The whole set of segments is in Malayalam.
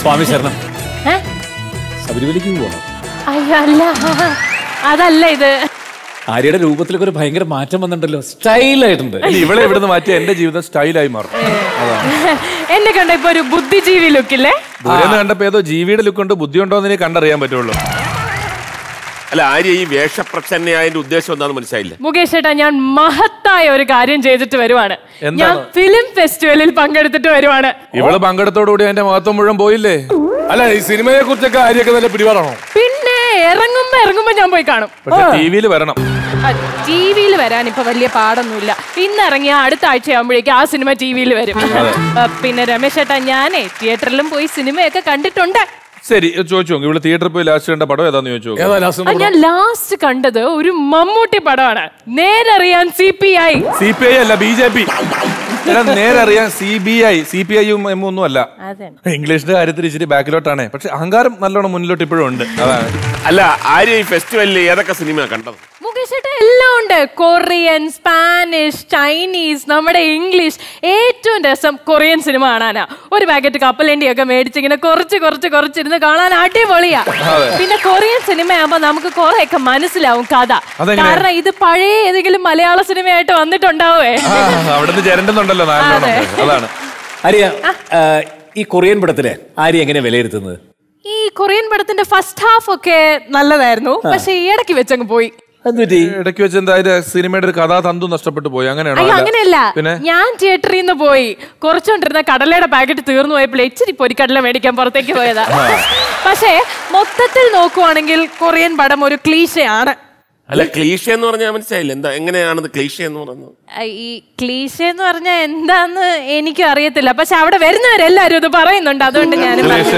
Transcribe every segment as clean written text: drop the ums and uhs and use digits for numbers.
സ്വാമി ശരണം. ശബരിമലയ്ക്ക് പോവാ? അയ്യോ അല്ല, അതല്ല ഇത്. ആര്യയുടെ രൂപത്തിലൊക്കെ ഒരു ഭയങ്കര മാറ്റം വന്നിട്ടുണ്ടല്ലോ, സ്റ്റൈലായിട്ടുണ്ട്. ഇവളെ ഇവിടുന്ന് മാറ്റി എന്റെ ജീവിതം സ്റ്റൈലായി മാറും. എന്നെ കണ്ട ഇപ്പൊ ഒരു ബുദ്ധിജീവി ലുക്കില്ലേ? ദൂരെന്ന് കണ്ടപ്പോ ഏതോ ജീവിയുടെ ലുക്ക് ഉണ്ട്, ബുദ്ധി ഉണ്ടോ എന്ന് കണ്ടറിയാൻ പറ്റുള്ളൂ. അല്ല ആര്യ, ഈ വേഷപ്രച്ഛന്നയായതിന്റെ ഉദ്ദേശം എന്താണെന്ന് മനസ്സിലായില്ല. മുകേഷ് ഏട്ടാ, ഞാൻ മഹത്തായ ഒരു കാര്യം ചെയ്തിട്ട് വരുവാണ്. ഞാൻ ഫിലിം ഫെസ്റ്റിവലിൽ പങ്കെടുത്തിട്ട് വരുവാണ്. ഇവള് പങ്കെടുത്തോടുകൂടി അതിന്റെ മഹത്വം മുഴുവൻ പോയില്ലേ? അല്ല, ഈ സിനിമയെ കുറിച്ചൊക്കെ ആര്യൊക്കെ നല്ല പിടിപാടാണോ? പിന്നെ ഇറങ്ങുമ്പോ ഞാൻ പോയി കാണും. ടിവിയിൽ വരണം. ടിവിയിൽ വരാൻ ഇപ്പൊ വലിയ പാടൊന്നുമില്ല. ഇന്ന് ഇറങ്ങിയ അടുത്ത ആഴ്ച ആകുമ്പോഴേക്കും ആ സിനിമ ടിവിയിൽ വരും. പിന്നെ രമേശ് ഏട്ടാ, ഞാനേ തിയേറ്ററിലും പോയി സിനിമയൊക്കെ കണ്ടിട്ടുണ്ട്. ശരി, ചോദിച്ചു ഇവിടെ തിയേറ്ററിൽ പോയി ലാസ്റ്റ് കണ്ട പടം ഏതാന്ന് ചോദിച്ചു. ഞാൻ ലാസ്റ്റ് കണ്ടത് ഒരു മമ്മൂട്ടി പടമാണ്, നേരറിയാൻ CPI. CPI അല്ല, BJP. നേരറിയാൻ CBI. CPI-യും ഒന്നും അല്ല. ഇംഗ്ലീഷിന്റെ കാര്യത്തിൽ ഇച്ചിരി ബാക്കിലോട്ടാണ്, പക്ഷെ അഹങ്കാരം നല്ലോണം മുന്നിലോട്ട് ഇപ്പോഴും ഉണ്ട്. അതാണ്. അല്ല ആര്യ, ഈ ഫെസ്റ്റിവലിൽ ഏതൊക്കെ സിനിമ കണ്ടത്? മുകേഷ് ഏട്ടാ, എല്ലാം ഉണ്ട്. കൊറിയൻ, സ്പാനിഷ്, ചൈനീസ്, നമ്മുടെ ഇംഗ്ലീഷ്. ഏറ്റവും രസം കൊറിയൻ സിനിമ കാണാനാ. ഒരു പാക്കറ്റ് കപ്പലണ്ടിയൊക്കെ മേടിച്ചിങ്ങനെ കുറച്ചിരുന്ന് കാണാൻ അടിപൊളിയാ. പിന്നെ കൊറിയൻ സിനിമയാകുമ്പോ നമുക്ക് കുറെയൊക്കെ മനസ്സിലാവും കഥ. കാരണം ഇത് പഴയ ഏതെങ്കിലും മലയാള സിനിമയായിട്ട് വന്നിട്ടുണ്ടാവേ. അവിടുന്ന് ചേരണ്ടെന്നുണ്ടല്ലോ. അതാണ്. ആര്യ, ഈ കൊറിയൻ പടത്തിലെ ആര്യ എങ്ങനെ വിലയിരുത്തുന്നത്? ഈ കൊറിയൻ പടത്തിന്റെ ഫസ്റ്റ് ഹാഫ് ഒക്കെ നല്ലതായിരുന്നു, പക്ഷെ ഈ ഇടയ്ക്ക് വെച്ചങ്ങ് പോയി. ഇടയ്ക്ക് വെച്ച് എന്തായാലും സിനിമയുടെ ഒരു കഥാതന്തു നഷ്ടപ്പെട്ടു പോയി. അങ്ങനെയല്ല, ഞാൻ തിയേറ്ററിൽ നിന്ന് പോയി കുറച്ചോണ്ടിരുന്ന കടലയുടെ പാക്കറ്റ് തീർന്നു പോയപ്പോൾ ഇച്ചിരി പൊരിക്കടല മേടിക്കാൻ പുറത്തേക്ക് പോയതാ. പക്ഷേ മൊത്തത്തിൽ നോക്കുവാണെങ്കിൽ കൊറിയൻ പടം ഒരു ക്ലീശയാണ്. അല്ല, ക്ലീഷ എന്ന് പറഞ്ഞാൽ മനസ്സിലായില്ല. എന്താ, എങ്ങനെയാണത് ക്ലീഷ എന്ന് പറയുന്നത്? ഈ ക്ലീശ എന്ന് പറഞ്ഞാൽ എന്താന്ന് എനിക്കും അറിയത്തില്ല, പക്ഷെ അവിടെ വരുന്നവരെല്ലാരും ഇത് പറയുന്നുണ്ട്, അതുകൊണ്ട് ഞാൻ.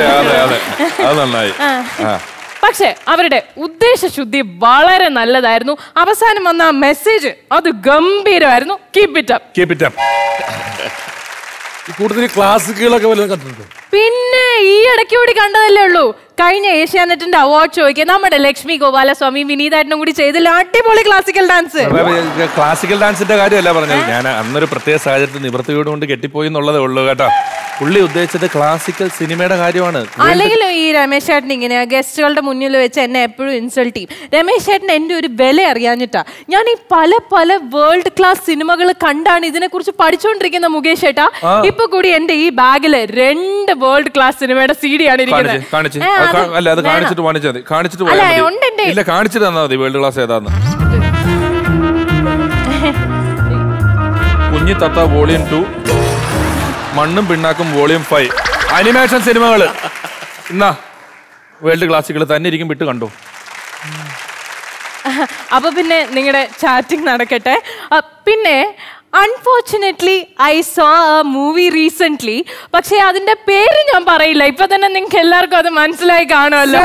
പക്ഷെ അവരുടെ ഉദ്ദേശശുദ്ധി വളരെ നല്ലതായിരുന്നു. അവസാനം വന്ന ആ മെസ്സേജ് അത് ഗംഭീരമായിരുന്നു. Keep it up. കൂടുതൽ ക്ലാസിക്കുകളൊക്കെ വല്ലതും കണ്ടിട്ടുണ്ടോ? പിന്നെ ഈ ഇടയ്ക്ക് കൂടി കണ്ടതല്ലേ ഉള്ളൂ. കഴിഞ്ഞ ഏഷ്യാനെറ്റിന്റെ അവാർഡ് ഷോയ്ക്ക് നമ്മുടെ ലക്ഷ്മി ഗോപാലസ്വാമി വിനീതായിട്ടും കൂടി ചെയ്തില്ല അടിപൊളി ക്ലാസിക്കൽ ഡാൻസ്. ക്ലാസിക്കൽ ഡാൻസിന്റെ കാര്യമല്ല പറഞ്ഞത്, ഞാൻ അന്നൊരു പ്രത്യേക സാഹചര്യത്തിൽ നിവൃത്തിയോട് കൊണ്ട് കെട്ടിപ്പോയി എന്നുള്ളതേ ഉള്ളൂ കേട്ടോ. പുള്ളി ഉദ്ദേശിച്ചത് ക്ലാസിക്കൽ സിനിമയുടെ കാര്യമാണ്. അല്ലെങ്കിൽ ഈ രമേശ് ചേട്ടൻ ഇങ്ങനെ ഗസ്റ്റുകളുടെ മുന്നിൽ വെച്ച് എന്നെ എപ്പോഴും ഇൻസൾട്ട് ചെയ്യും. രമേശ് ചേട്ടൻ എന്റെ ഒരു വില അറിയാഞ്ഞിട്ടാ. ഞാൻ ഈ പല വേൾഡ് ക്ലാസ് സിനിമകൾ കണ്ടാണ് ഇതിനെ കുറിച്ച് പഠിച്ചുകൊണ്ടിരിക്കുന്ന മുകേഷ് ചേട്ടാ. ഇപ്പൊ കൂടി എന്റെ ഈ ബാഗില് 2 വേൾഡ് ക്ലാസ് സിനിമയുടെ CD ആണ് ഇരിക്കുന്നത്. അല്ല, അത് കാണിച്ചിട്ട് കാണിച്ചിട്ട് തന്നാ മതി. വേൾഡ് ക്ലാസ് ഏതാന്ന്? കുഞ്ഞി തത്ത വോളിയം 2, മണ്ണും പിണ്ണാക്കും വോളിയം 5. അനിമേഷൻ സിനിമകള് എന്നാ വേൾഡ് ക്ലാസികൾ തന്നെ ഇരിക്കും. വിട്ട് കണ്ടോ? അപ്പൊ പിന്നെ നിങ്ങളുടെ ചാറ്റിംഗ് നടക്കട്ടെ. പിന്നെ unfortunately I saw a movie recent, പക്ഷെ അതിന്റെ പേര് ഞാൻ പറയില്ല. ഇപ്പൊ തന്നെ നിങ്ങൾക്ക് എല്ലാവർക്കും അത് മനസ്സിലായി കാണുമല്ലോ.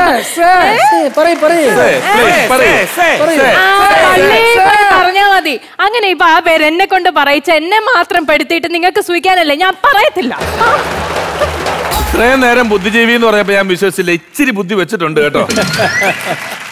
പറഞ്ഞാ മതി. അങ്ങനെ ഇപ്പൊ ആ പേര് എന്നെ കൊണ്ട് പറയിച്ച എന്നെ മാത്രം പെടുത്തിയിട്ട് നിങ്ങൾക്ക് സൂഹിക്കാനല്ലേ, ഞാൻ പറയത്തില്ല. ഇത്രയും നേരം ബുദ്ധിജീവി എന്ന് പറഞ്ഞപ്പോ ഞാൻ വിശ്വസിച്ചില്ല. ഇച്ചിരി ബുദ്ധി വെച്ചിട്ടുണ്ട് കേട്ടോ.